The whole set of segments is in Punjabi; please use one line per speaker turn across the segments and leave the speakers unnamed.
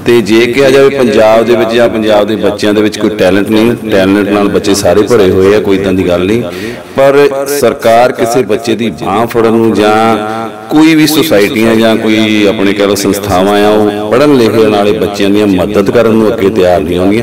ਤੇ ਜੇ ਕਿਹਾ ਜਾਵੇ ਪੰਜਾਬ ਦੇ ਵਿੱਚ ਜਾਂ ਪੰਜਾਬ ਦੇ ਬੱਚਿਆਂ ਦੇ ਵਿੱਚ ਕੋਈ ਟੈਲੈਂਟ ਨਹੀਂ, ਟੈਲੈਂਟ ਨਾਲ ਬੱਚੇ ਸਾਰੇ ਭਰੇ ਹੋਏ ਆ, ਕੋਈ ਇੱਦਾਂ ਦੀ ਗੱਲ ਨਹੀਂ। ਪਰ ਸਰਕਾਰ ਕਿਸੇ ਬੱਚੇ ਦੀ ਬਾਂਹ ਫੜਨ ਨੂੰ ਜਾਂ ਕੋਈ ਵੀ ਸੁਸਾਇਟੀਆਂ ਜਾਂ ਕੋਈ ਆਪਣੇ ਕਹਿ ਲਓ ਸੰਸਥਾਵਾਂ ਆ, ਉਹ ਪੜ੍ਹਨ ਲਿਖਣ ਵਾਲੇ ਬੱਚਿਆਂ ਦੀਆਂ ਮਦਦ ਕਰਨ ਨੂੰ ਅੱਗੇ ਤਿਆਰ ਨਹੀਂ ਹੁੰਦੀਆਂ,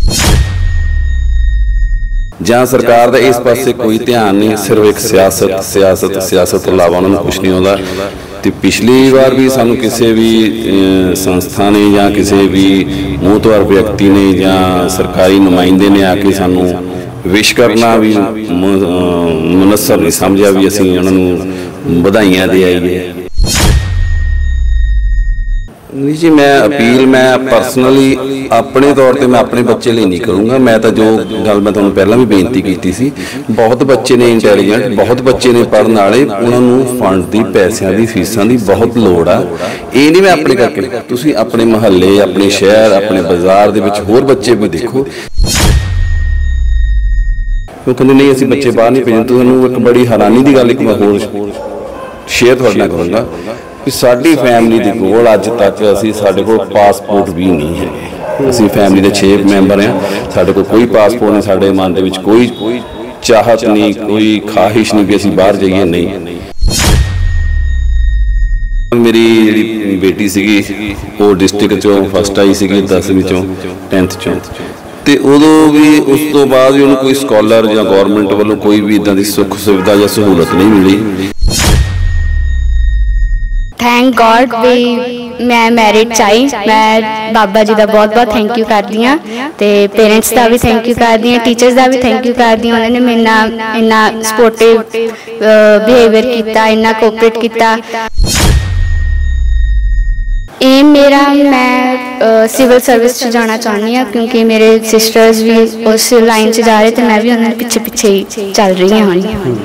ਜਾਂ ਸਰਕਾਰ ਦਾ ਇਸ ਪਾਸੇ ਕੋਈ ਧਿਆਨ ਨਹੀਂ। ਸਿਰਫ ਇੱਕ ਸਿਆਸਤ ਤੋਂ ਇਲਾਵਾ ਉਹਨਾਂ ਨੂੰ ਕੁਛ ਨਹੀਂ ਆਉਂਦਾ। ਤੇ ਪਿਛਲੀ ਵਾਰ ਵੀ ਸਾਨੂੰ ਕਿਸੇ ਵੀ ਸੰਸਥਾ ਨੇ ਜਾਂ ਕਿਸੇ ਵੀ ਮੋਹਤਵਰ ਵਿਅਕਤੀ ਨੇ ਜਾਂ ਸਰਕਾਰੀ ਨੁਮਾਇੰਦੇ ਨੇ ਆ ਕੇ ਸਾਨੂੰ ਵਿਸ਼ ਕਰਨਾ ਵੀ ਮੁਨੱਸਬ ਨਹੀਂ ਸਮਝਿਆ ਵੀ ਅਸੀਂ ਉਹਨਾਂ ਨੂੰ ਵਧਾਈਆਂ ਦੇ ਆਈਏ। ਨਹੀਂ ਜੀ, मैं परसनली अपने तौर पर मैं अपने बच्चे लिए नहीं करूँगा। मैं तो जो गल मैं तुहानूं पहलां भी बेनती की सी, बहुत बच्चे ने इंटैलीजेंट, बहुत बच्चे ने पढ़न वाले, उन्होंने फंड की पैसों की फीसां की बहुत लोड़ आ। ये नहीं मैं अपने करके, तुसीं अपने मुहल्ले, अपने शहर, अपने बाजार दे विच होर बच्चे भी देखो। वो कहते नहीं असीं बच्चे बाहर नहीं भेजण। तुहानूं एक बड़ी हैरानी की गल एक मैं होर शेयर तुहाडे नाल करूँगा कि साडी फैमिली दे कोल अज तक साडे कोल पासपोर्ट भी नहीं है। असीं फैमिली दे 6 मैंबर हैं, साडे कोल कोई पासपोर्ट नहीं, साडे मन दे विच कोई चाहत नहीं, कोई ख्वाहिश नहीं कि असीं बाहर जाइए। नहीं, मेरी जिहड़ी बेटी सीगी वो डिस्ट्रिक्ट चों फस्ट आई सीगी 10वीं चों 10th चों, ते उदों भी उस तो बाद भी उन्होंने कोई स्कॉलर या गौरमेंट वालों कोई भी इदां दी सुख सुविधा या सहूलत नहीं मिली।
थैंक गॉड भी मैं मैरिट आई। मैं बाबा जी का बहुत बहुत थैंक यू करती हाँ, तो पेरेंट्स का भी थैंक यू करती हाँ, टीचर्स का भी थैंक यू करती हाँ। उन्होंने मेरे नाल इन्ना सपोर्टिव बिहेवियर किया, इन्ना कोऑपरेट किया। एम मेरा मैं सिविल सर्विस जाना चाहती हाँ, क्योंकि मेरे सिस्टर्स भी उस लाइन से जा रहे थे, मैं भी उन्होंने पिछे पिछे ही चल रही हूँ।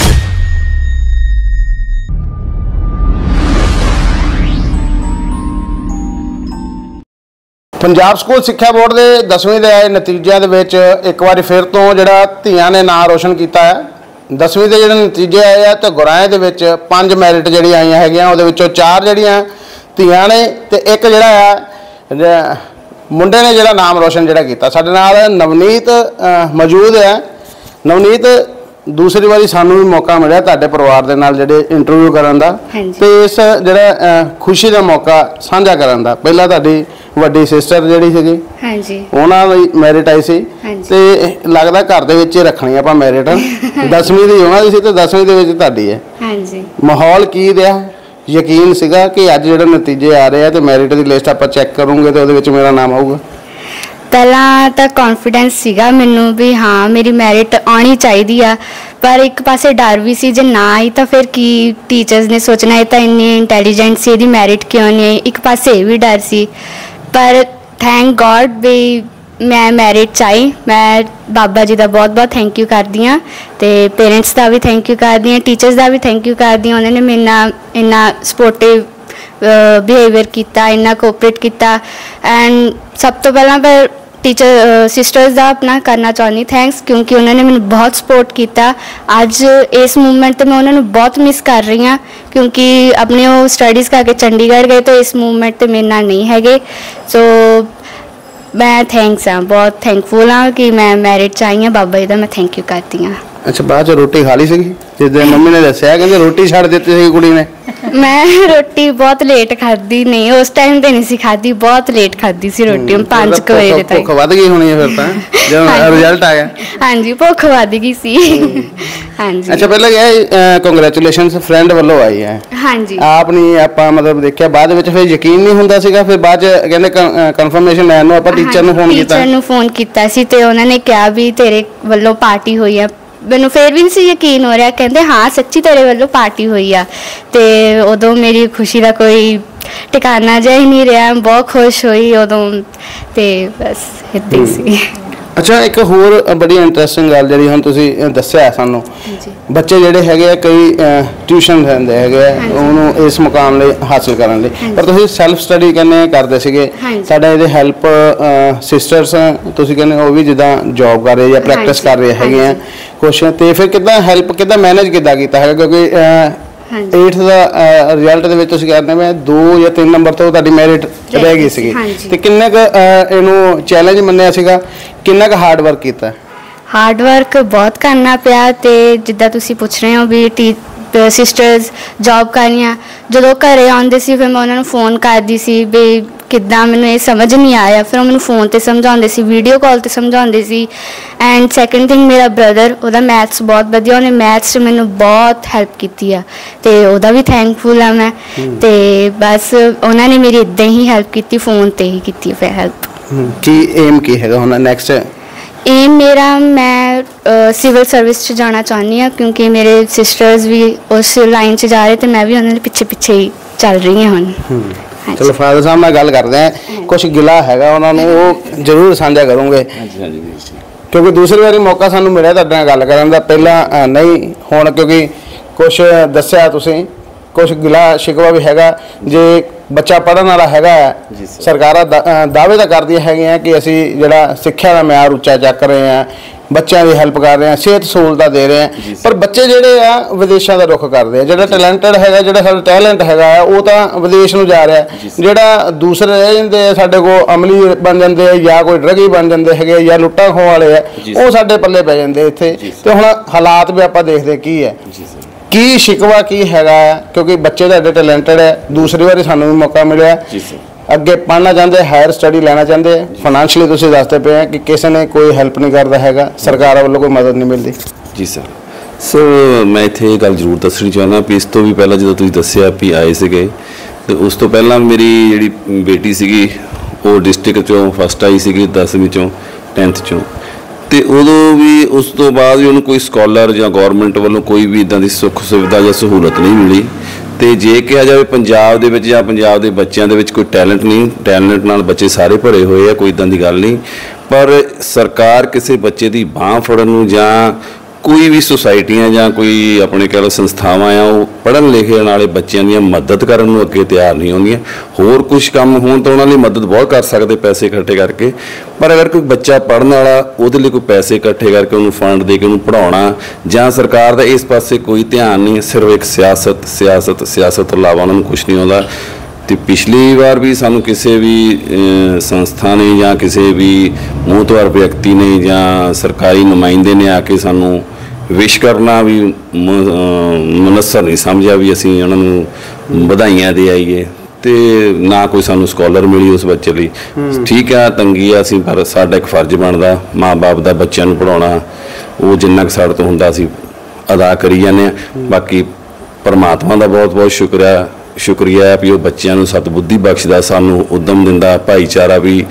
पंजाब स्कूल सिक्ख्या बोर्ड के 10वीं के आए नतीजों के एक बार फिर तो जोड़ा धियां ने नाम रोशन किया है। 10वीं के जो नतीजे आए हैं तो गुराएं के 5 मैरिट जी आई है, वो 4 जड़ियाँ धियां ने तो एक जोड़ा मुंडे ने जोड़ा नाम रोशन जोड़ा किया। साडे नाल नवनीत मौजूद है। नवनीत, दूसरी बारी सानू भी मौका मिला तुहाडे परिवार दे नाल जिहड़े इंटरव्यू करन दा ते इस जिहड़ा खुशी दा मौका साझा करन दा। पहला तुहाडी वड्डी सिस्टर जिहड़ी सीगी, हां जी, उहनां दी मैरिट आई सी ते लगदा घर दे विच रखणी आपां मैरिट 10वीं दी उहनां दी सी ते 10वीं दे विच तुहाडी है। हां जी, माहौल की दिया, यकीन सीगा कि अज जिहड़े नतीजे आ रहे हैं तो मैरिट दी लिस्ट आपां चैक करूंगे तो उहदे विच मेरा नाम आऊगा?
पहला तो कॉन्फिडेंस सीगा मैनू भी हाँ मेरी मैरिट आनी चाहिए आ, पर एक पासे डर भी सी जे ना आई तो फिर की टीचर्स ने सोचना है तो इन्नी इंटैलीजेंट सी इहदी मैरिट क्यों नहीं आई। एक पासे ये भी डर सी, पर थैंक गॉड भी मैं मैरिट च आई। मैं बाबा जी का बहुत बहुत थैंक यू करती हाँ, तो पेरेंट्स का भी थैंक यू करती हाँ, टीचर्स का भी थैंक यू करती हाँ। उन्होंने मेरे नाल इन्ना सपोर्टिव बिहेवियर किया, इन्ना कोऑपरेट किया। एंड सब तो पहला पर टीचर सिस्टर्स का अपना करना चाहती थैंक्स, क्योंकि उन्होंने मैंने बहुत सपोर्ट किया। अज इस मूवमेंट तो मैं उन्होंने बहुत मिस कर रही हाँ, क्योंकि अपने वो स्टडीज़ करके चंडीगढ़ गए तो इस मूवमेंट तो मेरे नाल नहीं है। सो मैं थैंक्स हाँ, बहुत थैंकफुल हाँ कि मैं मैरिट च आई हाँ। बाबा जी का मैं थैंक यू करती हाँ।
अच्छा, बाद रोटी खा ली सी? जिस मम्मी ने दसिया कहते रोटी छड़ दी सी कुड़ी ने?
मैं रोटी बहुत लेट खाधी, नहीं उस टाइम तो नहीं सी खाधी, बहुत लेट खाधी सी रोटी। 5 बजे तक
भुख वध गई होनी है फिर तो जब रिजल्ट आ गया? हाँ जी, भुख वध गई सी। हाँ जी। अच्छा, पहले क्या कांग्रेचुलेशंस फ्रेंड वालों आई है? हाँ जी। आप नहीं आपा मतलब देखिया बाद में फिर यकीन नहीं होंदा सीगा, फिर बाद कहंदे कन्फर्मेशन लैन नूं आपा टीचर नूं फोन कीता? टीचर नूं फोन कीता सी ते उन्होंने कहा भी तेरे वालों पार्टी हुई है। मैनू फिर भी नहीं यकीन हो रहा, कहते हाँ सच्ची तेरे वालों पार्टी हुई आ। तो उदों मेरी खुशी का कोई ठिकाना जिहा ही नहीं रहा, बहुत खुश हुई उदों, तो बस इदां ही सी। अच्छा, एक होर बड़ी इंटरस्टिंग गल जिहड़ी हुण तुसीं दस्सिआ सानूं, बच्चे जिहड़े हैगे कई ट्यूशन लैंदे हैगे उहनूं इस मुकाम लई हासिल करन लई, पर तुसीं सैल्फ स्टडी कहने करदे सीगे। साडे इहदे हैल्प सिस्टर्स तुसीं कहने वो भी जिद्दां जॉब कर रहे या प्रैक्टिस कर रहे हैगे कुछ, तो फिर किद्दां हैल्प किद्दां मैनेज किद्दां कीता है? क्योंकि 8th ਦਾ ਰਿਜ਼ਲਟ ਦੇ ਵਿੱਚ ਤੁਸੀਂ ਕਹਿੰਦੇ ਮੈਂ 2 ਜਾਂ 3 ਨੰਬਰ ਤੋਂ ਤੁਹਾਡੀ ਮੈਰਿਟ ਰਹਿ ਗਈ ਸੀਗੀ ਤੇ ਕਿੰਨਾ ਕੁ ਇਹਨੂੰ ਚੈਲੰਜ ਮੰਨਿਆ ਸੀਗਾ, ਕਿੰਨਾ ਕੁ ਹਾਰਡ ਵਰਕ ਕੀਤਾ?
ਹਾਰਡ ਵਰਕ ਬਹੁਤ ਕਰਨਾ ਪਿਆ ਤੇ ਜਿੱਦਾਂ ਤੁਸੀਂ ਪੁੱਛ ਰਹੇ ਹੋ ਵੀ ਸਿਸਟਰਸ ਜੌਬ ਕਰਨੀਆਂ, ਜਦੋਂ ਘਰੇ ਆਉਂਦੇ ਸੀ ਫਿਰ ਮੈਂ ਉਹਨਾਂ ਨੂੰ ਫੋਨ ਕਰਦੀ ਸੀ ਵੀ ਕਿੱਦਾਂ ਮੈਨੂੰ ਇਹ ਸਮਝ ਨਹੀਂ ਆਇਆ, ਫਿਰ ਉਹ ਮੈਨੂੰ ਫੋਨ 'ਤੇ ਸਮਝਾਉਂਦੇ ਸੀ, ਵੀਡੀਓ ਕਾਲ 'ਤੇ ਸਮਝਾਉਂਦੇ ਸੀ। ਐਂਡ ਸੈਕਿੰਡ ਥਿੰਗ ਮੇਰਾ ਬ੍ਰਦਰ, ਉਹਦਾ ਮੈਥਸ ਬਹੁਤ ਵਧੀਆ, ਉਹਨੇ ਮੈਥਸ 'ਚ ਮੈਨੂੰ ਬਹੁਤ ਹੈਲਪ ਕੀਤੀ ਆ ਅਤੇ ਉਹਦਾ ਵੀ ਥੈਂਕਫੁਲ ਆ ਮੈਂ। ਅਤੇ ਬਸ ਉਹਨਾਂ ਨੇ ਮੇਰੀ ਇੱਦਾਂ ਹੀ ਹੈਲਪ ਕੀਤੀ, ਫੋਨ 'ਤੇ ਹੀ ਕੀਤੀ ਫਿਰ ਹੈਲਪ।
ਕੀ ਏਮ ਕੀ ਹੈਗਾ ਹੁਣ ਨੈਕਸਟ?
ਏਮ ਮੇਰਾ, ਮੈਂ ਸਿਵਲ ਸਰਵਿਸ 'ਚ ਜਾਣਾ ਚਾਹੁੰਦੀ ਹਾਂ ਕਿਉਂਕਿ ਮੇਰੇ ਸਿਸਟਰਸ ਵੀ ਉਸ ਲਾਈਨ 'ਚ ਜਾ ਰਹੇ ਅਤੇ ਮੈਂ ਵੀ ਉਹਨਾਂ ਦੇ ਪਿੱਛੇ ਪਿੱਛੇ ਹੀ ਚੱਲ ਰਹੀ ਹਾਂ ਹੁਣ।
ਚਲੋ ਫਾਦਰ ਸਾਹਿਬ ਨਾਲ ਗੱਲ ਕਰਦੇ ਹਾਂ, ਕੁਛ ਗਿਲਾ ਹੈਗਾ ਉਹਨਾਂ ਨੂੰ ਉਹ ਜ਼ਰੂਰ ਸਾਂਝਾ ਕਰੂੰਗੇ ਕਿਉਂਕਿ ਦੂਸਰੀ ਵਾਰੀ ਮੌਕਾ ਸਾਨੂੰ ਮਿਲਿਆ ਤੁਹਾਡੇ ਨਾਲ ਗੱਲ ਕਰਨ ਦਾ, ਪਹਿਲਾਂ ਨਹੀਂ। ਹੁਣ ਕਿਉਂਕਿ ਕੁਛ ਦੱਸਿਆ ਤੁਸੀਂ, ਕੁਛ ਗਿਲਾ ਸ਼ਿਕਵਾ ਵੀ ਹੈਗਾ। ਜੇ ਬੱਚਾ ਪੜ੍ਹਨ ਵਾਲਾ ਹੈਗਾ, ਸਰਕਾਰਾਂ ਦਾਅਵੇ ਤਾਂ ਕਰਦੀਆਂ ਹੈਗੀਆਂ ਕਿ ਅਸੀਂ ਜਿਹੜਾ ਸਿੱਖਿਆ ਦਾ ਮਿਆਰ ਉੱਚਾ ਚੱਕ ਰਹੇ ਹਾਂ, ਬੱਚਿਆਂ ਦੀ ਹੈਲਪ ਕਰ ਰਹੇ ਹਾਂ, ਸਿਹਤ ਸਹੂਲਤਾਂ ਦੇ ਰਹੇ ਹਾਂ, ਪਰ ਬੱਚੇ ਜਿਹੜੇ ਆ ਵਿਦੇਸ਼ਾਂ ਦਾ ਰੁਖ ਕਰਦੇ ਆ। ਜਿਹੜਾ ਟੈਲੈਂਟਡ ਹੈਗਾ, ਜਿਹੜਾ ਸਾਡਾ ਟੈਲੈਂਟ ਹੈਗਾ ਉਹ ਤਾਂ ਵਿਦੇਸ਼ ਨੂੰ ਜਾ ਰਿਹਾ। ਜਿਹੜਾ ਦੂਸਰੇ ਰਹਿ ਜਾਂਦੇ ਆ, ਸਾਡੇ ਕੋਲ ਅਮਲੀ ਬਣ ਜਾਂਦੇ ਆ ਜਾਂ ਕੋਈ ਡਰੱਗੀ ਬਣ ਜਾਂਦੇ ਹੈਗੇ ਜਾਂ ਲੁੱਟਾਂ ਖੋਹ ਵਾਲੇ ਆ, ਉਹ ਸਾਡੇ ਪੱਲੇ ਪੈ ਜਾਂਦੇ ਇੱਥੇ। ਤੇ ਹੁਣ ਹਾਲਾਤ ਵੀ ਆਪਾਂ ਦੇਖਦੇ ਕੀ ਹੈ, ਕੀ ਸ਼ਿਕਵਾ ਕੀ ਹੈਗਾ, ਕਿਉਂਕਿ ਬੱਚੇ ਤੁਹਾਡੇ ਟੈਲੈਂਟਡ ਹੈ। ਦੂਸਰੀ ਵਾਰੀ ਸਾਨੂੰ ਵੀ ਮੌਕਾ ਮਿਲਿਆ, ਅੱਗੇ ਪੜ੍ਹਨਾ ਚਾਹੁੰਦੇ, ਹਾਇਰ ਸਟੱਡੀ ਲੈਣਾ ਚਾਹੁੰਦੇ, ਫਾਈਨੈਂਸ਼ੀਅਲੀ ਤੁਸੀਂ ਦੱਸਦੇ ਪਏ ਆ ਕਿ ਕਿਸੇ ਨੇ ਕੋਈ ਹੈਲਪ ਨਹੀਂ ਕਰਦਾ ਹੈਗਾ, ਸਰਕਾਰ ਵੱਲੋਂ ਕੋਈ ਮਦਦ ਨਹੀਂ ਮਿਲਦੀ।
ਜੀ ਸਰ ਮੈਂ ਇੱਥੇ ਇਹ ਗੱਲ ਜ਼ਰੂਰ ਦੱਸਣੀ ਚਾਹੁੰਦਾ ਵੀ ਇਸ ਤੋਂ ਵੀ ਪਹਿਲਾਂ ਜਦੋਂ ਤੁਸੀਂ ਦੱਸਿਆ ਵੀ ਆਏ ਸੀਗੇ, ਅਤੇ ਉਸ ਤੋਂ ਪਹਿਲਾਂ ਮੇਰੀ ਜਿਹੜੀ ਬੇਟੀ ਸੀਗੀ ਉਹ ਡਿਸਟ੍ਰਿਕਟ 'ਚੋਂ ਫਸਟ ਆਈ ਸੀਗੀ 10ਵੀਂ 'ਚੋਂ 10th 'ਚੋਂ, ਅਤੇ ਉਦੋਂ ਵੀ ਉਸ ਤੋਂ ਬਾਅਦ ਵੀ ਉਹਨੂੰ ਕੋਈ ਸਕਾਲਰ ਜਾਂ ਗੌਰਮੈਂਟ ਵੱਲੋਂ ਕੋਈ ਵੀ ਇੱਦਾਂ ਦੀ ਸੁੱਖ ਸੁਵਿਧਾ ਜਾਂ ਸਹੂਲਤ ਨਹੀਂ ਮਿਲੀ। ਅਤੇ ਜੇ ਕਿਹਾ ਜਾਵੇ ਪੰਜਾਬ ਦੇ ਵਿੱਚ ਜਾਂ ਪੰਜਾਬ ਦੇ ਬੱਚਿਆਂ ਦੇ ਵਿੱਚ ਕੋਈ ਟੈਲੈਂਟ ਨਹੀਂ, ਟੈਲੈਂਟ ਨਾਲ ਬੱਚੇ ਸਾਰੇ ਭਰੇ ਹੋਏ ਆ, ਕੋਈ ਇੱਦਾਂ ਦੀ ਗੱਲ ਨਹੀਂ, ਪਰ ਸਰਕਾਰ ਕਿਸੇ ਬੱਚੇ ਦੀ ਬਾਂਹ ਫੜਨ ਨੂੰ ਜਾਂ ਕੋਈ ਵੀ ਸੁਸਾਇਟੀਆਂ ਜਾਂ ਕੋਈ ਆਪਣੇ ਕਹਿ ਲਓ ਸੰਸਥਾਵਾਂ ਆ, ਉਹ ਪੜ੍ਹਨ ਲਿਖਣ ਵਾਲੇ ਬੱਚਿਆਂ ਦੀਆਂ ਮਦਦ ਕਰਨ ਨੂੰ ਅੱਗੇ ਤਿਆਰ ਨਹੀਂ ਹੁੰਦੀਆਂ। ਹੋਰ ਕੁਝ ਕੰਮ ਹੋਣ ਤਾਂ ਉਹਨਾਂ ਲਈ ਮਦਦ ਬਹੁਤ ਕਰ ਸਕਦੇ ਪੈਸੇ ਇਕੱਠੇ ਕਰਕੇ, ਪਰ ਅਗਰ ਕੋਈ ਬੱਚਾ ਪੜ੍ਹਨ ਵਾਲਾ, ਉਹਦੇ ਲਈ ਕੋਈ ਪੈਸੇ ਇਕੱਠੇ ਕਰਕੇ ਉਹਨੂੰ ਫੰਡ ਦੇ ਕੇ ਉਹਨੂੰ ਪੜ੍ਹਾਉਣਾ, ਜਾਂ ਸਰਕਾਰ ਦਾ ਇਸ ਪਾਸੇ ਕੋਈ ਧਿਆਨ ਨਹੀਂ, ਸਿਰਫ ਇੱਕ ਸਿਆਸਤ ਤੋਂ ਇਲਾਵਾ ਉਹਨਾਂ ਨੂੰ ਕੁਛ ਨਹੀਂ ਆਉਂਦਾ। ਅਤੇ ਪਿਛਲੀ ਵਾਰ ਵੀ ਸਾਨੂੰ ਕਿਸੇ ਵੀ ਸੰਸਥਾ ਨੇ ਜਾਂ ਕਿਸੇ ਵੀ ਮੋਹਤਵਰ ਵਿਅਕਤੀ ਨੇ ਜਾਂ ਸਰਕਾਰੀ ਨੁਮਾਇੰਦੇ ਨੇ ਆ ਕੇ ਸਾਨੂੰ ਵਿਸ਼ ਕਰਨਾ ਵੀ ਮੁਨੱਸਰ ਨਹੀਂ ਸਮਝਿਆ ਵੀ ਅਸੀਂ ਉਹਨਾਂ ਨੂੰ ਵਧਾਈਆਂ ਦੇ ਆਈਏ, ਅਤੇ ਨਾ ਕੋਈ ਸਾਨੂੰ ਸਕਾਲਰ ਮਿਲੀ ਉਸ ਬੱਚੇ ਲਈ। ਠੀਕ ਆ, ਤੰਗੀ ਆ, ਅਸੀਂ ਪਰ ਸਾਡਾ ਇੱਕ ਫਰਜ਼ ਬਣਦਾ ਮਾਂ ਬਾਪ ਦਾ ਬੱਚਿਆਂ ਨੂੰ ਪੜ੍ਹਾਉਣਾ, ਉਹ ਜਿੰਨਾ ਕੁ ਸਾਡੇ ਤੋਂ ਹੁੰਦਾ ਅਸੀਂ ਅਦਾ ਕਰੀ ਜਾਂਦੇ ਹਾਂ। ਬਾਕੀ ਪਰਮਾਤਮਾ ਦਾ ਬਹੁਤ ਬਹੁਤ ਸ਼ੁਕਰੀਆ ਵੀ ਉਹ ਬੱਚਿਆਂ ਨੂੰ ਸਤਬੁੱਧੀ ਬਖਸ਼ਦਾ, ਸਾਨੂੰ ਉੱਦਮ ਦਿੰਦਾ, ਭਾਈਚਾਰਾ ਵੀ।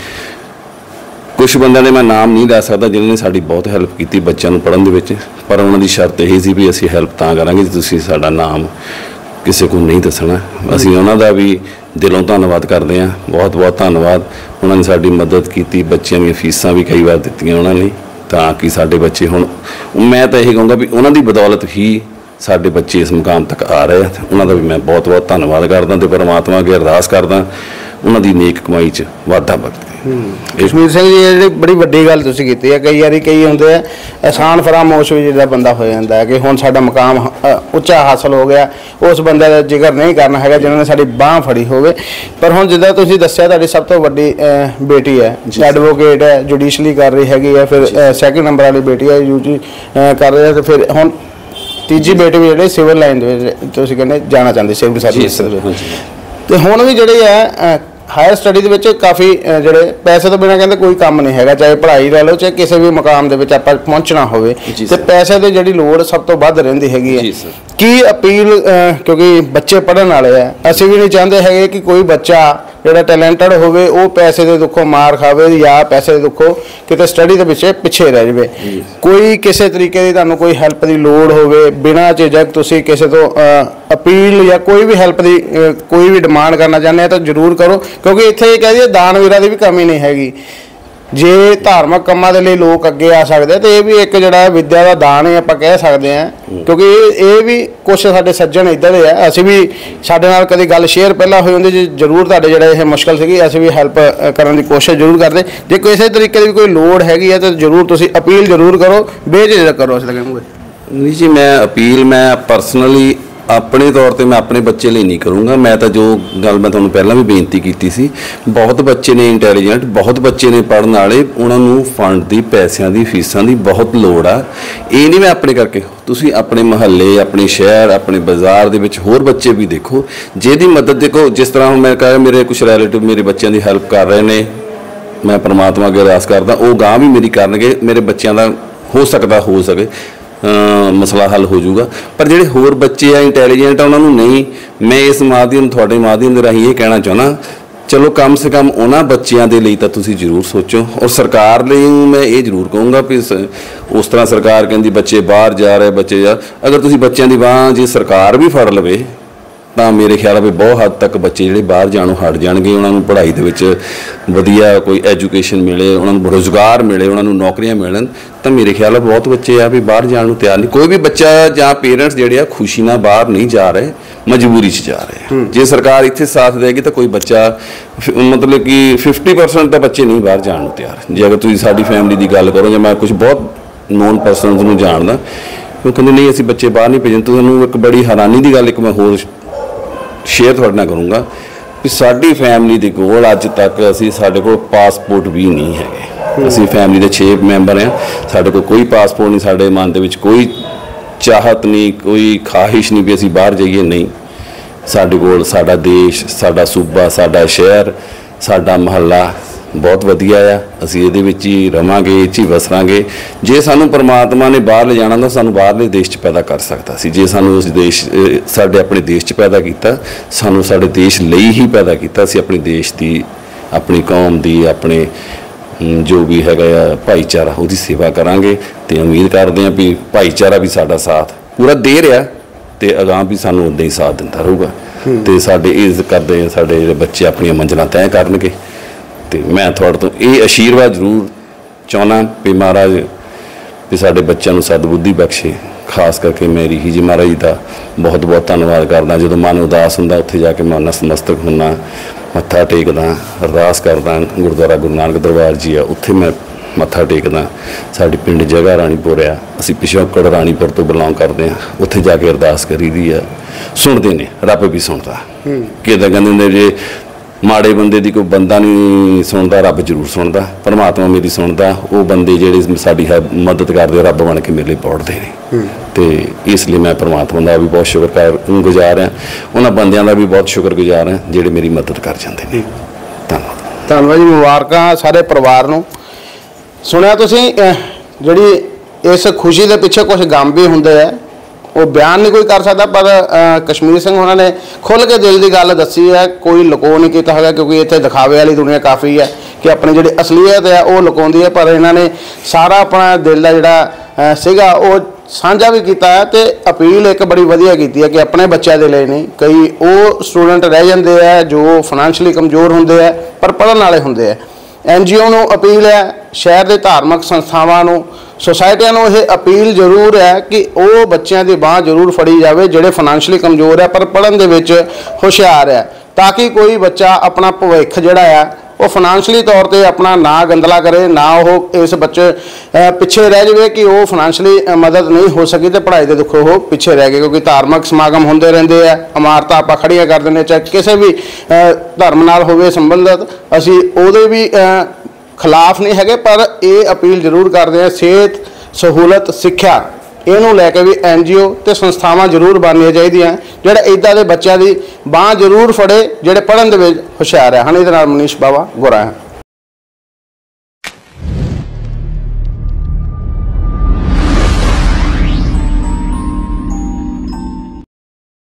ਕੁਛ ਬੰਦਿਆਂ ਦੇ ਮੈਂ ਨਾਮ ਨਹੀਂ ਲੈ ਸਕਦਾ ਜਿਨ੍ਹਾਂ ਨੇ ਸਾਡੀ ਬਹੁਤ ਹੈਲਪ ਕੀਤੀ ਬੱਚਿਆਂ ਨੂੰ ਪੜ੍ਹਨ ਦੇ ਵਿੱਚ, ਪਰ ਉਹਨਾਂ ਦੀ ਸ਼ਰਤ ਇਹ ਸੀ ਵੀ ਅਸੀਂ ਹੈਲਪ ਤਾਂ ਕਰਾਂਗੇ ਜੇ ਤੁਸੀਂ ਸਾਡਾ ਨਾਮ ਕਿਸੇ ਕੋਲ ਨਹੀਂ ਦੱਸਣਾ। ਅਸੀਂ ਉਹਨਾਂ ਦਾ ਵੀ ਦਿਲੋਂ ਧੰਨਵਾਦ ਕਰਦੇ ਹਾਂ, ਬਹੁਤ ਬਹੁਤ ਧੰਨਵਾਦ। ਉਹਨਾਂ ਨੇ ਸਾਡੀ ਮਦਦ ਕੀਤੀ, ਬੱਚਿਆਂ ਦੀਆਂ ਫੀਸਾਂ ਵੀ ਕਈ ਵਾਰ ਦਿੱਤੀਆਂ ਉਹਨਾਂ ਨੇ, ਤਾਂ ਕਿ ਸਾਡੇ ਬੱਚੇ ਹੁਣ, ਮੈਂ ਤਾਂ ਇਹ ਕਹੂੰਗਾ ਵੀ ਉਹਨਾਂ ਦੀ ਬਦੌਲਤ ਹੀ ਸਾਡੇ ਬੱਚੇ ਇਸ ਮੁਕਾਮ ਤੱਕ ਆ ਰਹੇ ਆ। ਉਹਨਾਂ ਦਾ ਵੀ ਮੈਂ ਬਹੁਤ ਬਹੁਤ ਧੰਨਵਾਦ ਕਰਦਾ ਅਤੇ ਪਰਮਾਤਮਾ ਅੱਗੇ ਅਰਦਾਸ ਕਰਦਾ ਉਹਨਾਂ ਦੀ ਨੇਕ ਕਮਾਈ 'ਚ ਵਾਧਾ ਬਖਸ਼ੇ।
ਕਸ਼ਮੀਰ ਸਿੰਘ ਜੀ, ਇਹ ਜਿਹੜੀ ਬੜੀ ਵੱਡੀ ਗੱਲ ਤੁਸੀਂ ਕੀਤੀ ਹੈ, ਕਈ ਵਾਰੀ ਕਈ ਹੁੰਦੇ ਆ ਅਹਿਸਾਨ ਫਰਾਮੋਸ਼ ਵੀ ਜਿਹੜਾ ਬੰਦਾ ਹੋ ਜਾਂਦਾ ਹੈ ਕਿ ਹੁਣ ਸਾਡਾ ਮੁਕਾਮ ਉੱਚਾ ਹਾਸਲ ਹੋ ਗਿਆ, ਉਸ ਬੰਦੇ ਦਾ ਜ਼ਿਕਰ ਨਹੀਂ ਕਰਨਾ ਹੈਗਾ ਜਿਹਨਾਂ ਨੇ ਸਾਡੀ ਬਾਂਹ ਫੜੀ ਹੋਵੇ। ਪਰ ਹੁਣ ਜਿੱਦਾਂ ਤੁਸੀਂ ਦੱਸਿਆ ਤੁਹਾਡੀ ਸਭ ਤੋਂ ਵੱਡੀ ਬੇਟੀ ਹੈ, ਐਡਵੋਕੇਟ ਹੈ, ਜੁਡੀਸ਼ਲੀ ਕਰ ਰਹੀ ਹੈਗੀ ਹੈ, ਫਿਰ ਸੈਕਿੰਡ ਨੰਬਰ ਵਾਲੀ ਬੇਟੀ ਹੈ UG ਕਰ ਰਹੀ ਹੈ, ਅਤੇ ਫਿਰ ਹੁਣ ਤੀਜੀ ਬੇਟੀ ਵੀ ਜਿਹੜੇ ਸਿਵਲ ਲਾਈਨ ਦੇ ਵਿੱਚ ਤੁਸੀਂ ਕਹਿੰਦੇ ਜਾਣਾ ਚਾਹੁੰਦੇ ਸਿਵਲ ਸਰਵਿਸ ਦੇ ਵਿੱਚ, ਅਤੇ ਹੁਣ ਵੀ ਜਿਹੜੇ ਹੈ ਹਾਇਰ ਸਟੱਡੀ ਦੇ ਵਿੱਚ ਕਾਫੀ ਜਿਹੜੇ ਪੈਸੇ ਤੋਂ ਬਿਨਾਂ ਕਹਿੰਦੇ ਕੋਈ ਕੰਮ ਨਹੀਂ ਹੈਗਾ, ਚਾਹੇ ਪੜ੍ਹਾਈ ਲੈ ਲਓ, ਚਾਹੇ ਕਿਸੇ ਵੀ ਮੁਕਾਮ ਦੇ ਵਿੱਚ ਆਪਾਂ ਪਹੁੰਚਣਾ ਹੋਵੇ, ਤੇ ਪੈਸੇ ਦੀ ਜਿਹੜੀ ਲੋੜ ਸਭ ਤੋਂ ਵੱਧ ਰਹਿੰਦੀ ਹੈਗੀ ਹੈ। ਕੀ ਅਪੀਲ, ਕਿਉਂਕਿ ਬੱਚੇ ਪੜ੍ਹਨ ਵਾਲੇ ਆ, ਅਸੀਂ ਵੀ ਨਹੀਂ ਚਾਹੁੰਦੇ ਹੈਗੇ ਕਿ ਕੋਈ ਬੱਚਾ ਜਿਹੜਾ ਟੈਲੈਂਟਡ ਹੋਵੇ ਉਹ ਪੈਸੇ ਦੇ ਦੁੱਖੋਂ ਮਾਰ ਖਾਵੇ ਜਾਂ ਪੈਸੇ ਦੇ ਦੁੱਖੋਂ ਕਿਤੇ ਸਟੱਡੀ ਦੇ ਪਿੱਛੇ ਰਹਿ ਜਾਵੇ। ਕੋਈ ਕਿਸੇ ਤਰੀਕੇ ਦੀ ਤੁਹਾਨੂੰ ਕੋਈ ਹੈਲਪ ਦੀ ਲੋੜ ਹੋਵੇ, ਬਿਨਾਂ ਝਿਜਕ ਤੁਸੀਂ ਕਿਸੇ ਤੋਂ ਅਪੀਲ ਜਾਂ ਕੋਈ ਵੀ ਹੈਲਪ ਦੀ ਕੋਈ ਵੀ ਡਿਮਾਂਡ ਕਰਨਾ ਚਾਹੁੰਦੇ ਆ ਤਾਂ ਜ਼ਰੂਰ ਕਰੋ, ਕਿਉਂਕਿ ਇੱਥੇ ਇਹ ਕਹਿ ਦਈਏ ਦਾਨਵੀਰਾਂ ਦੀ ਵੀ ਕਮੀ ਨਹੀਂ ਹੈਗੀ। ਜੇ ਧਾਰਮਿਕ ਕੰਮਾਂ ਦੇ ਲਈ ਲੋਕ ਅੱਗੇ ਆ ਸਕਦੇ ਤੇ ਇਹ ਵੀ ਇੱਕ ਜਿਹੜਾ ਵਿੱਦਿਆ ਦਾ ਦਾਨ ਹੀ ਆਪਾਂ ਕਹਿ ਸਕਦੇ ਹਾਂ, ਕਿਉਂਕਿ ਇਹ ਵੀ ਕੁਛ ਸਾਡੇ ਸੱਜਣ ਇੱਧਰ ਦੇ ਆ, ਅਸੀਂ ਵੀ ਸਾਡੇ ਨਾਲ ਕਦੇ ਗੱਲ ਸ਼ੇਅਰ ਪਹਿਲਾਂ ਹੋਈ ਹੁੰਦੀ, ਜੇ ਜ਼ਰੂਰ ਤੁਹਾਡੇ ਜਿਹੜਾ ਇਹ ਮੁਸ਼ਕਲ ਸੀਗੀ ਅਸੀਂ ਵੀ ਹੈਲਪ ਕਰਨ ਦੀ ਕੋਸ਼ਿਸ਼ ਜ਼ਰੂਰ ਕਰਦੇ। ਜੇ ਕਿਸੇ ਤਰੀਕੇ ਦੀ ਕੋਈ ਲੋੜ ਹੈਗੀ ਹੈ ਤਾਂ ਜ਼ਰੂਰ ਤੁਸੀਂ ਅਪੀਲ ਜ਼ਰੂਰ ਕਰੋ, ਬੇਝਿਜਕ ਕਰੋ। ਅਸੀਂ ਕਹਾਂਗੇ
ਨਹੀਂ ਜੀ, ਮੈਂ ਅਪੀਲ ਮੈਂ ਪਰਸਨਲੀ ਆਪਣੇ ਤੌਰ ਤੇ ਮੈਂ ਆਪਣੇ ਬੱਚੇ ਲਈ ਨਹੀਂ ਕਰੂੰਗਾ। ਮੈਂ ਤਾਂ ਜੋ ਗੱਲ ਮੈਂ ਤੁਹਾਨੂੰ ਪਹਿਲਾਂ ਵੀ ਬੇਨਤੀ ਕੀਤੀ ਸੀ, ਬਹੁਤ ਬੱਚੇ ਨੇ ਇੰਟੈਲੀਜੈਂਟ, ਬਹੁਤ ਬੱਚੇ ਨੇ ਪੜ੍ਹਨ ਵਾਲੇ, ਉਹਨਾਂ ਨੂੰ ਫੰਡ ਦੀ, ਪੈਸਿਆਂ ਦੀ, ਫੀਸਾਂ ਦੀ ਬਹੁਤ ਲੋੜ ਆ। ਇਹ ਨਹੀਂ ਮੈਂ ਆਪਣੇ ਕਰਕੇ, ਤੁਸੀਂ ਆਪਣੇ ਮੁਹੱਲੇ, ਆਪਣੇ ਸ਼ਹਿਰ, ਆਪਣੇ ਬਾਜ਼ਾਰ ਦੇ ਵਿੱਚ ਹੋਰ ਬੱਚੇ ਵੀ ਦੇਖੋ ਜਿਹਦੀ ਮਦਦ। ਦੇਖੋ ਜਿਸ ਤਰ੍ਹਾਂ ਹੁਣ ਮੈਂ ਕਹਾਂ ਮੇਰੇ ਕੁਛ ਰਿਲੇਟਿਵ ਮੇਰੇ ਬੱਚਿਆਂ ਦੀ ਹੈਲਪ ਕਰ ਰਹੇ ਨੇ, ਮੈਂ ਪਰਮਾਤਮਾ ਅੱਗੇ ਅਰਦਾਸ ਕਰਦਾ ਉਹ ਗਾਂ ਵੀ ਮੇਰੀ ਕਰਨਗੇ, ਮੇਰੇ ਬੱਚਿਆਂ ਦਾ ਹੋ ਸਕੇ ਮਸਲਾ ਹੱਲ ਹੋ ਜਾਊਗਾ। ਪਰ ਜਿਹੜੇ ਹੋਰ ਬੱਚੇ ਆ ਇੰਟੈਲੀਜੈਂਟ ਆ ਉਹਨਾਂ ਨੂੰ ਨਹੀਂ। ਮੈਂ ਇਸ ਮਾਧਿਅਮ, ਤੁਹਾਡੇ ਮਾਧਿਅਮ ਦੇ ਰਾਹੀਂ ਇਹ ਕਹਿਣਾ ਚਾਹੁੰਦਾ, ਚਲੋ ਕਮ ਸੇ ਕਮ ਉਹਨਾਂ ਬੱਚਿਆਂ ਦੇ ਲਈ ਤਾਂ ਤੁਸੀਂ ਜ਼ਰੂਰ ਸੋਚੋ। ਔਰ ਸਰਕਾਰ ਲਈ ਮੈਂ ਇਹ ਜ਼ਰੂਰ ਕਹੂੰਗਾ ਵੀ ਉਸ ਤਰ੍ਹਾਂ ਸਰਕਾਰ ਕਹਿੰਦੀ ਬੱਚੇ ਬਾਹਰ ਜਾ ਰਹੇ, ਬੱਚੇ ਜਾ, ਅਗਰ ਤੁਸੀਂ ਬੱਚਿਆਂ ਦੀ ਬਾਂਹ ਜੇ ਸਰਕਾਰ ਵੀ ਫੜ ਲਵੇ ਤਾਂ ਮੇਰੇ ਖਿਆਲ ਆ ਵੀ ਬਹੁਤ ਹੱਦ ਤੱਕ ਬੱਚੇ ਜਿਹੜੇ ਬਾਹਰ ਜਾਣੋਂ ਹਟ ਜਾਣਗੇ। ਉਹਨਾਂ ਨੂੰ ਪੜ੍ਹਾਈ ਦੇ ਵਿੱਚ ਵਧੀਆ ਕੋਈ ਐਜੂਕੇਸ਼ਨ ਮਿਲੇ, ਉਹਨਾਂ ਨੂੰ ਰੁਜ਼ਗਾਰ ਮਿਲੇ, ਉਹਨਾਂ ਨੂੰ ਨੌਕਰੀਆਂ ਮਿਲਣ, ਤਾਂ ਮੇਰੇ ਖਿਆਲ ਆ ਬਹੁਤ ਬੱਚੇ ਆ ਵੀ ਬਾਹਰ ਜਾਣ ਨੂੰ ਤਿਆਰ ਨਹੀਂ। ਕੋਈ ਵੀ ਬੱਚਾ ਜਾਂ ਪੇਰੈਂਟਸ ਜਿਹੜੇ ਆ ਖੁਸ਼ੀ ਨਾਲ ਬਾਹਰ ਨਹੀਂ ਜਾ ਰਹੇ, ਮਜਬੂਰੀ 'ਚ ਜਾ ਰਹੇ। ਜੇ ਸਰਕਾਰ ਇੱਥੇ ਸਾਥ ਦੇਗੀ ਤਾਂ ਕੋਈ ਬੱਚਾ ਮਤਲਬ ਕਿ 50% ਤਾਂ ਬੱਚੇ ਨਹੀਂ ਬਾਹਰ ਜਾਣ ਨੂੰ ਤਿਆਰ। ਜੇ ਅਗਰ ਤੁਸੀਂ ਸਾਡੀ ਫੈਮਿਲੀ ਦੀ ਗੱਲ ਕਰੋ ਜਾਂ ਮੈਂ ਕੁਝ ਬਹੁਤ ਨੋਨ ਪਰਸਨਸ ਨੂੰ ਜਾਣਦਾ, ਉਹ ਕਹਿੰਦੇ ਨਹੀਂ ਅਸੀਂ ਬੱਚੇ ਬਾਹਰ ਨਹੀਂ ਭੇਜਣ। ਤੁਹਾਨੂੰ ਇੱਕ ਬੜੀ ਹੈਰਾਨੀ ਦੀ ਗੱਲ ਇੱਕ ਮੈਂ ਹੋਰ ਸ਼ੇਅਰ ਤੁਹਾਡੇ ਨਾਲ ਕਰੂੰਗਾ ਵੀ ਸਾਡੀ ਫੈਮਿਲੀ ਦੇ ਕੋਲ ਅੱਜ ਤੱਕ ਸਾਡੇ ਕੋਲ ਪਾਸਪੋਰਟ ਵੀ ਨਹੀਂ ਹੈਗੇ। ਅਸੀਂ ਫੈਮਿਲੀ ਦੇ 6 ਮੈਂਬਰ ਹਾਂ, ਸਾਡੇ ਕੋਲ ਕੋਈ ਪਾਸਪੋਰਟ ਨਹੀਂ। ਸਾਡੇ ਮਨ ਦੇ ਵਿੱਚ ਕੋਈ ਚਾਹਤ ਨਹੀਂ, ਕੋਈ ਖਾਹਿਸ਼ ਨਹੀਂ ਵੀ ਅਸੀਂ ਬਾਹਰ ਜਾਈਏ। ਨਹੀਂ, ਸਾਡੇ ਕੋਲ ਸਾਡਾ ਦੇਸ਼, ਸਾਡਾ ਸੂਬਾ, ਸਾਡਾ ਸ਼ਹਿਰ, ਸਾਡਾ ਮੁਹੱਲਾ ਬਹੁਤ ਵਧੀਆ ਆ। ਅਸੀਂ ਇਹਦੇ ਵਿੱਚ ਹੀ ਰਵਾਂਗੇ, ਇਹ 'ਚ ਹੀ ਵਸਰਾਂਗੇ। ਜੇ ਸਾਨੂੰ ਪਰਮਾਤਮਾ ਨੇ ਬਾਹਰ ਲੈ ਜਾਣਾ ਤਾਂ ਸਾਨੂੰ ਬਾਹਰਲੇ ਦੇਸ਼ 'ਚ ਪੈਦਾ ਕਰ ਸਕਦਾ ਸੀ। ਜੇ ਸਾਨੂੰ ਉਸ ਦੇਸ਼, ਸਾਡੇ ਆਪਣੇ ਦੇਸ਼ 'ਚ ਪੈਦਾ ਕੀਤਾ, ਸਾਨੂੰ ਸਾਡੇ ਦੇਸ਼ ਲਈ ਹੀ ਪੈਦਾ ਕੀਤਾ। ਅਸੀਂ ਆਪਣੇ ਦੇਸ਼ ਦੀ, ਆਪਣੀ ਕੌਮ ਦੀ, ਆਪਣੇ ਜੋ ਵੀ ਹੈਗਾ ਆ ਭਾਈਚਾਰਾ, ਉਹਦੀ ਸੇਵਾ ਕਰਾਂਗੇ। ਅਤੇ ਉਮੀਦ ਕਰਦੇ ਹਾਂ ਵੀ ਭਾਈਚਾਰਾ ਵੀ ਸਾਡਾ ਸਾਥ ਪੂਰਾ ਦੇ ਰਿਹਾ ਅਤੇ ਅਗਾਂਹ ਵੀ ਸਾਨੂੰ ਉੱਦਾਂ ਹੀ ਸਾਥ ਦਿੰਦਾ ਰਹੂਗਾ। ਅਤੇ ਸਾਡੇ ਇੱਜ਼ਤ ਕਰਦੇ ਸਾਡੇ ਜਿਹੜੇ ਬੱਚੇ ਆਪਣੀਆਂ ਮੰਜ਼ਿਲਾਂ ਤੈਅ ਕਰਨਗੇ। ਅਤੇ ਮੈਂ ਤੁਹਾਡੇ ਤੋਂ ਇਹ ਆਸ਼ੀਰਵਾਦ ਜ਼ਰੂਰ ਚਾਹੁੰਦਾ ਵੀ ਮਹਾਰਾਜ ਵੀ ਸਾਡੇ ਬੱਚਿਆਂ ਨੂੰ ਸਦਬੁੱਧੀ ਬਖਸ਼ੇ। ਖਾਸ ਕਰਕੇ ਮੈਂ ਇਹੀ ਜੀ ਮਹਾਰਾਜ ਜੀ ਦਾ ਬਹੁਤ ਬਹੁਤ ਧੰਨਵਾਦ ਕਰਦਾ। ਜਦੋਂ ਮਨ ਉਦਾਸ ਹੁੰਦਾ ਉੱਥੇ ਜਾ ਕੇ ਮੈਂ ਨਤਮਸਤਕ ਹੁੰਦਾ, ਮੱਥਾ ਟੇਕਦਾ, ਅਰਦਾਸ ਕਰਦਾ। ਗੁਰਦੁਆਰਾ ਗੁਰੂ ਨਾਨਕ ਦਰਬਾਰ ਜੀ ਆ, ਉੱਥੇ ਮੈਂ ਮੱਥਾ ਟੇਕਦਾ। ਸਾਡੇ ਪਿੰਡ ਜਗ੍ਹਾ ਰਾਣੀਪੁਰ ਆ, ਅਸੀਂ ਪਿਛੋਕੜ ਰਾਣੀਪੁਰ ਤੋਂ ਬਿਲੋਂਗ ਕਰਦੇ ਹਾਂ। ਉੱਥੇ ਜਾ ਕੇ ਅਰਦਾਸ ਕਰੀਦੀ ਆ, ਸੁਣਦੇ ਨੇ, ਰੱਬ ਵੀ ਸੁਣਦਾ। ਕਿੱਦਾਂ ਕਹਿੰਦੇ ਹੁੰਦੇ ਜੇ ਮਾੜੇ ਬੰਦੇ ਦੀ ਕੋਈ ਬੰਦਾ ਨਹੀਂ ਸੁਣਦਾ, ਰੱਬ ਜ਼ਰੂਰ ਸੁਣਦਾ। ਪਰਮਾਤਮਾ ਮੇਰੀ ਸੁਣਦਾ। ਉਹ ਬੰਦੇ ਜਿਹੜੇ ਸਾਡੀ ਮਦਦ ਕਰਦੇ ਰੱਬ ਬਣ ਕੇ ਮੇਰੇ ਲਈ ਪਹੁੰਚਦੇ ਨੇ। ਅਤੇ ਇਸ ਲਈ ਮੈਂ ਪਰਮਾਤਮਾ ਦਾ ਵੀ ਬਹੁਤ ਸ਼ੁਕਰਗੁਜ਼ਾਰ ਹਾਂ, ਉਹਨਾਂ ਬੰਦਿਆਂ ਦਾ ਵੀ ਬਹੁਤ ਸ਼ੁਕਰਗੁਜ਼ਾਰ ਹਾਂ ਜਿਹੜੇ ਮੇਰੀ ਮਦਦ ਕਰ ਜਾਂਦੇ ਨੇ। ਧੰਨਵਾਦ।
ਧੰਨਵਾਦ ਜੀ, ਮੁਬਾਰਕਾਂ ਸਾਰੇ ਪਰਿਵਾਰ ਨੂੰ। ਸੁਣਿਆ ਤੁਸੀਂ, ਜਿਹੜੀ ਇਸ ਖੁਸ਼ੀ ਦੇ ਪਿੱਛੇ ਕੁਝ ਗਮ ਵੀ ਹੁੰਦੇ ਆ, ਉਹ ਬਿਆਨ ਨਹੀਂ ਕੋਈ ਕਰ ਸਕਦਾ। ਪਰ ਕਸ਼ਮੀਰ ਸਿੰਘ ਉਹਨਾਂ ਨੇ ਖੁੱਲ੍ਹ ਕੇ ਦਿਲ ਦੀ ਗੱਲ ਦੱਸੀ ਹੈ, ਕੋਈ ਲੁਕੋ ਨਹੀਂ ਕੀਤਾ ਹੈਗਾ। ਕਿਉਂਕਿ ਇੱਥੇ ਦਿਖਾਵੇ ਵਾਲੀ ਦੁਨੀਆ ਕਾਫੀ ਹੈ ਕਿ ਆਪਣੀ ਜਿਹੜੀ ਅਸਲੀਅਤ ਹੈ ਉਹ ਲੁਕਾਉਂਦੀ ਹੈ। ਪਰ ਇਹਨਾਂ ਨੇ ਸਾਰਾ ਆਪਣਾ ਦਿਲ ਦਾ ਜਿਹੜਾ ਸੀਗਾ ਉਹ ਸਾਂਝਾ ਵੀ ਕੀਤਾ ਹੈ। ਅਤੇ ਅਪੀਲ ਇੱਕ ਬੜੀ ਵਧੀਆ ਕੀਤੀ ਹੈ ਕਿ ਆਪਣੇ ਬੱਚਿਆਂ ਦੇ ਲਈ ਨਹੀਂ, ਕਈ ਉਹ ਸਟੂਡੈਂਟ ਰਹਿ ਜਾਂਦੇ ਹੈ ਜੋ ਫਾਈਨੈਂਸ਼ਲੀ ਕਮਜ਼ੋਰ ਹੁੰਦੇ ਹੈ ਪਰ ਪੜ੍ਹਨ ਵਾਲੇ ਹੁੰਦੇ ਹੈ। NGO ਨੂੰ ਅਪੀਲ ਹੈ, ਸ਼ਹਿਰ ਦੇ ਧਾਰਮਿਕ ਸੰਸਥਾਵਾਂ ਨੂੰ, ਸੁਸਾਇਟੀਆਂ ਨੂੰ ਇਹ ਅਪੀਲ ਜ਼ਰੂਰ ਹੈ ਕਿ ਉਹ ਬੱਚਿਆਂ ਦੀ ਬਾਂਹ ਜ਼ਰੂਰ ਫੜੀ ਜਾਵੇ ਜਿਹੜੇ ਫਾਈਨੈਂਸ਼ਲੀ ਕਮਜ਼ੋਰ ਹੈ ਪਰ ਪੜ੍ਹਨ ਦੇ ਵਿੱਚ ਹੁਸ਼ਿਆਰ ਹੈ, ਤਾਂ ਕਿ ਕੋਈ ਬੱਚਾ ਆਪਣਾ ਭਵਿੱਖ ਜਿਹੜਾ ਆ ਉਹ ਫਾਈਨੈਂਸ਼ਲੀ ਤੌਰ 'ਤੇ ਆਪਣਾ ਨਾ ਗੰਦਲਾ ਕਰੇ, ਨਾ ਉਹ ਇਸ ਬੱਚੇ ਪਿੱਛੇ ਰਹਿ ਜਾਵੇ ਕਿ ਉਹ ਫਾਈਨੈਂਸ਼ਲੀ ਮਦਦ ਨਹੀਂ ਹੋ ਸਕੀ ਅਤੇ ਪੜ੍ਹਾਈ ਦੇ ਦੁੱਖੋਂ ਉਹ ਪਿੱਛੇ ਰਹਿ ਗਏ। ਕਿਉਂਕਿ ਧਾਰਮਿਕ ਸਮਾਗਮ ਹੁੰਦੇ ਰਹਿੰਦੇ ਆ, ਇਮਾਰਤਾਂ ਆਪਾਂ ਖੜੀਆਂ ਕਰ ਦਿੰਦੇ, ਚਾਹੇ ਕਿਸੇ ਵੀ ਧਰਮ ਨਾਲ ਹੋਵੇ ਸੰਬੰਧਿਤ, ਅਸੀਂ ਉਹਦੇ ਵੀ ਖਿਲਾਫ ਨਹੀਂ ਹੈਗੇ। ਪਰ ਇਹ ਅਪੀਲ ਜ਼ਰੂਰ ਕਰਦੇ ਹਾਂ, ਸਿਹਤ ਸਹੂਲਤ ਸਿੱਖਿਆ ਇਹਨੂੰ ਲੈ ਕੇ ਵੀ NGO ਅਤੇ ਸੰਸਥਾਵਾਂ ਜ਼ਰੂਰ ਬਣਨੀਆਂ ਚਾਹੀਦੀਆਂ ਜਿਹੜੇ ਇੱਦਾਂ ਦੇ ਬੱਚਿਆਂ ਦੀ ਬਾਂਹ ਜ਼ਰੂਰ ਫੜੇ ਜਿਹੜੇ ਪੜ੍ਹਨ ਦੇ ਵਿੱਚ ਹੁਸ਼ਿਆਰ ਹੈ ਹਨ। ਇਹਦੇ ਨਾਲ ਮਨੀਸ਼ ਬਾਵਾ ਗੁਰਾ ਹੈ।